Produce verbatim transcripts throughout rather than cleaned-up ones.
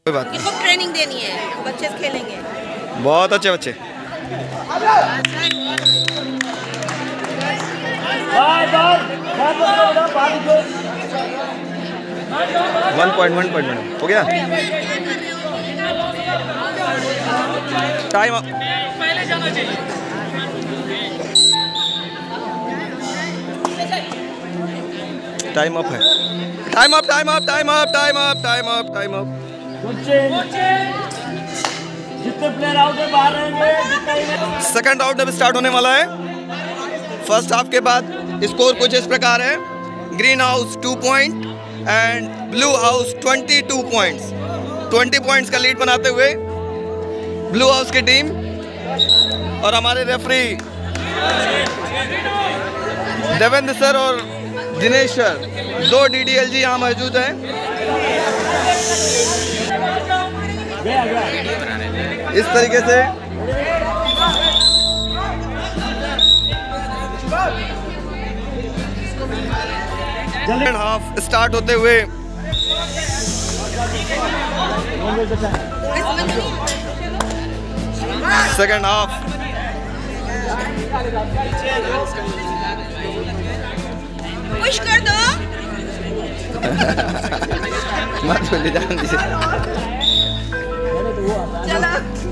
कोई बात नहीं, इनको ट्रेनिंग देनी है, बच्चे खेलेंगे। बहुत अच्छे बच्चे। वन पॉइंट वन पॉइंट हो गया। टाइम पहले जाना चाहिए। टाइम अप है। Time up time up time up time up time up time up. जितने प्लेयर आउट है बाहर रहेंगे। सेकंड राउंड अब स्टार्ट होने वाला है। फर्स्ट हाफ के बाद स्कोर कुछ इस प्रकार है। Green house two point and blue house twenty two points. Twenty points का लीड बनाते हुए ब्लू हाउस की टीम। और हमारे रेफरी देवेंद्र सर और दिनेश सर, दो डी डी एल जी यहाँ मौजूद हैं। इस तरीके से सेकंड हाफ स्टार्ट होते हुए सेकंड हाफ पुश कर दो। मत ले जान दीजिए। चलो।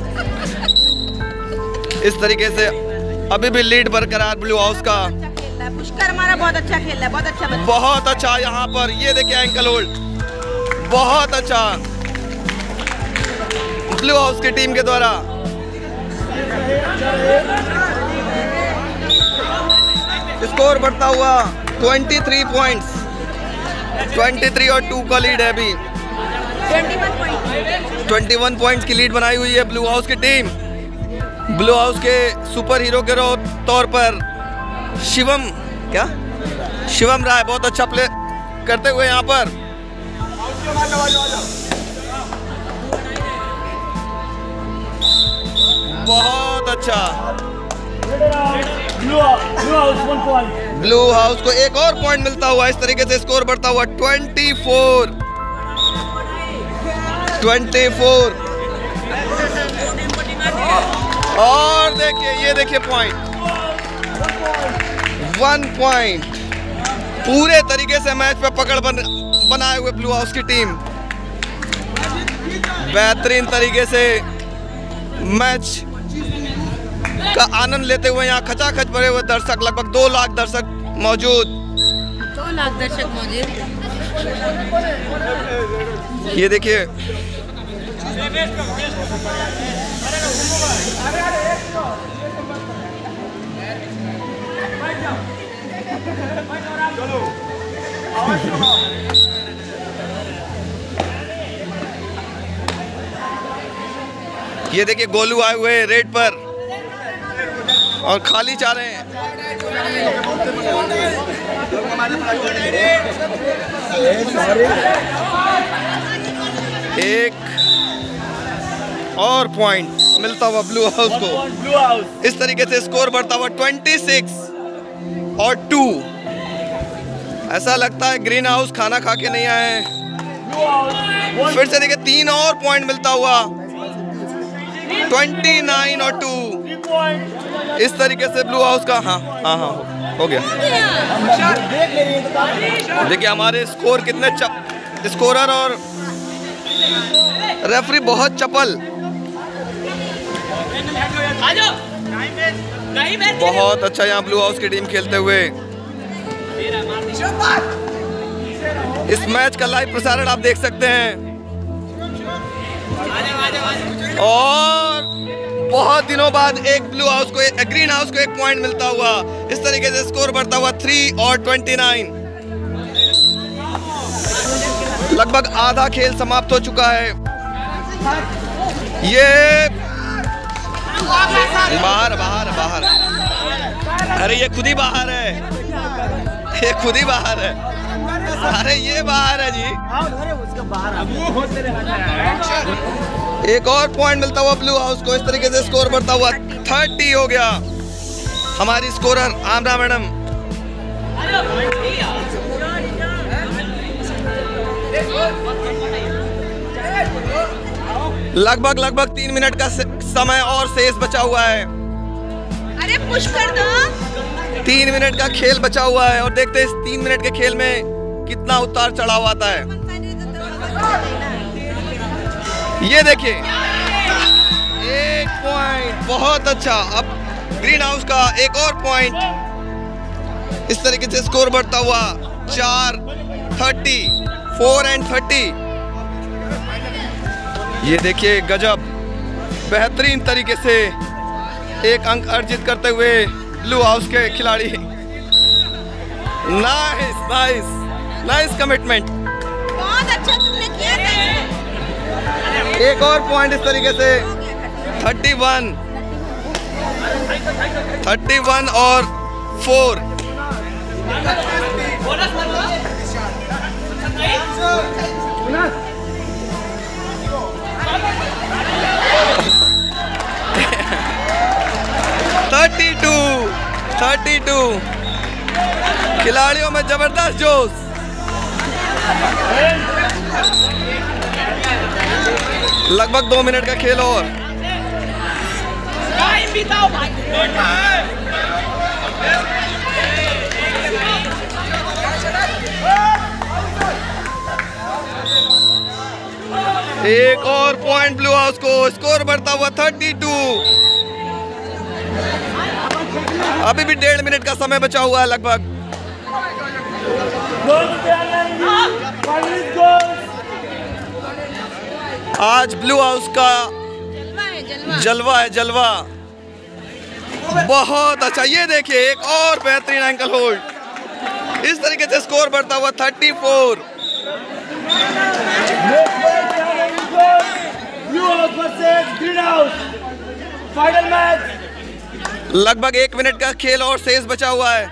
इस तरीके से अभी भी लीड बरकरार ब्लू हाउस का। पुष्कर हमारा बहुत अच्छा खेल रहा है, बहुत अच्छा बच्चा। बहुत अच्छा यहाँ पर ये देखिए एंकल होल्ड, बहुत अच्छा ब्लू हाउस की टीम के द्वारा। स्कोर बढ़ता हुआ तेईस पॉइंट्स, तेईस और टू का लीड है अभी। इक्कीस पॉइंट्स की लीड बनाई हुई है ब्लू हाउस की टीम। ब्लू हाउस के सुपर हीरो के तौर पर शिवम क्या शिवम राय बहुत अच्छा प्ले करते हुए यहाँ पर। बहुत अच्छा ब्लू हाउस को एक और पॉइंट मिलता हुआ। इस तरीके से स्कोर बढ़ता हुआ चौबीस चौबीस। और देखिए ये देखिए पॉइंट, वन पॉइंट। पूरे तरीके से मैच पे पकड़ बन, बनाए हुए ब्लू हाउस की टीम बेहतरीन तरीके से मैच का आनंद लेते हुए यहाँ खचाखच भरे हुए दर्शक, लगभग दो लाख दर्शक मौजूद। दो लाख दर्शक मौजूद। ये देखिए ये देखिए गोलू आए हुए रेड पर और खाली चाह रहे हैं। एक और पॉइंट मिलता हुआ ब्लू हाउस को। इस तरीके से स्कोर बढ़ता हुआ छब्बीस और टू। ऐसा लगता है ग्रीन हाउस खाना खा के नहीं आए हैं। फिर से देखिए तीन और पॉइंट मिलता हुआ उनतीस और टू। इस तरीके से ब्लू हाउस का हाँ हाँ हाँ हो गया। देखिए हमारे स्कोर कितने चप स्कोरर और रेफरी बहुत चपल, बहुत अच्छा यहाँ ब्लू हाउस की टीम खेलते हुए। इस मैच का लाइव प्रसारण आप देख सकते हैं। और बहुत दिनों बाद एक ब्लू हाउस को एक ग्रीन हाउस को एक पॉइंट मिलता हुआ। इस तरीके से स्कोर बढ़ता हुआ थ्री और ट्वेंटी नाइन। लगभग आधा खेल समाप्त हो चुका है। ये बाहर बाहर बाहर अरे ये खुद ही बाहर है, ये खुद ही बाहर है। अरे ये बाहर है जी। एक और पॉइंट मिलता हुआ ब्लू हाउस को। इस तरीके से स्कोर बढ़ता हुआ तीस हो गया। हमारी स्कोरर आमना मैडम लगभग लगभग तीन मिनट का समय और शेष बचा हुआ है। अरे पुश कर दो। तीन मिनट का खेल बचा हुआ है और देखते हैं इस तीन मिनट के खेल में कितना उतार चढ़ाव आता है। ये देखिए एक पॉइंट, बहुत अच्छा। अब ग्रीन हाउस का एक और पॉइंट। इस तरीके से स्कोर बढ़ता हुआ चार थर्टी फोर एंड थर्टी। ये देखिए गजब, बेहतरीन तरीके से एक अंक अर्जित करते हुए ब्लू हाउस के खिलाड़ी। Nice nice nice commitment. बहुत अच्छा तुमने किया था। एक और पॉइंट इस तरीके से थर्टी वन थर्टी वन और four. Thirty two thirty two. खिलाड़ियों में जबरदस्त जोश। लगभग दो मिनट का खेल और। एक और पॉइंट ब्लू हाउस को, स्कोर बढ़ता हुआ थर्टी टू। अभी भी डेढ़ मिनट का समय बचा हुआ है लगभग। आज ब्लू हाउस का जलवा है, जलवा। जलवा है जलवा। बहुत अच्छा। ये देखिए एक और बेहतरीन एंकल होल्ड। इस तरीके से स्कोर बढ़ता हुआ थर्टी फोर। Final match. लगभग एक मिनट का खेल और शेष बचा हुआ है।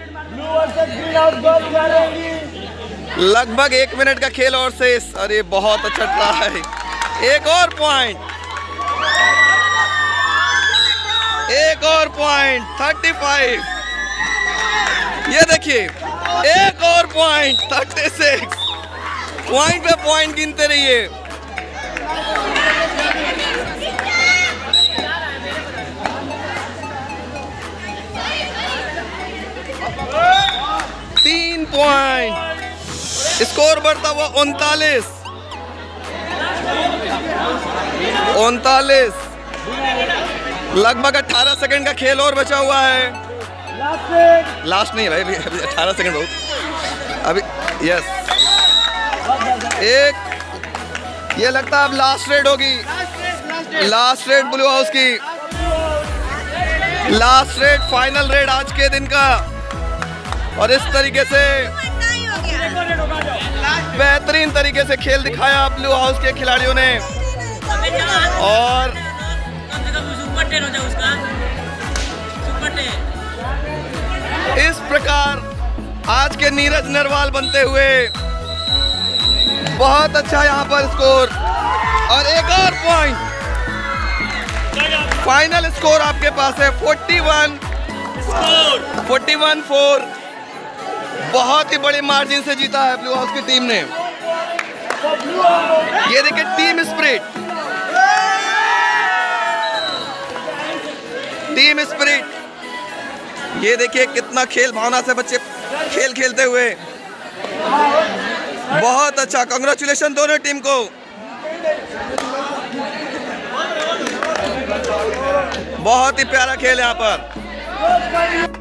लगभग एक मिनट का खेल और शेष। अरे बहुत अच्छा ट्राई। एक और पॉइंट, एक और पॉइंट थर्टी फाइव। ये देखिए एक और पॉइंट थर्टी सिक्स। पॉइंट पे पॉइंट गिनते रहिए। तीन पॉइंट। स्कोर बढ़ता हुआ उनतालीस उनतालीस। लगभग अठारह सेकंड का खेल और बचा हुआ है। लास्ट नहीं है भाई, अभी अठारह सेकंड बहुत अभी। यस एक, ये लगता है अब लास्ट रेड होगी। लास्ट रेड ब्लू हाउस की, लास्ट रेड, फाइनल रेड आज के दिन का। और इस तरीके से बेहतरीन तरीके से खेल दिखाया ब्लू हाउस के खिलाड़ियों ने। और इस प्रकार आज के नीरज नरवाल बनते हुए बहुत अच्छा यहाँ पर स्कोर। और एक और पॉइंट। फाइनल स्कोर आपके पास है forty one forty one four. बहुत ही बड़े मार्जिन से जीता है ब्लू हाउस की टीम ने। ये देखिए टीम स्पिरिट, टीम स्पिरिट। ये देखिए कितना खेल भावना से बच्चे खेल खेलते हुए। बहुत अच्छा, कांग्रेचुलेशन दोनों टीम को। बहुत ही प्यारा खेल यहाँ पर।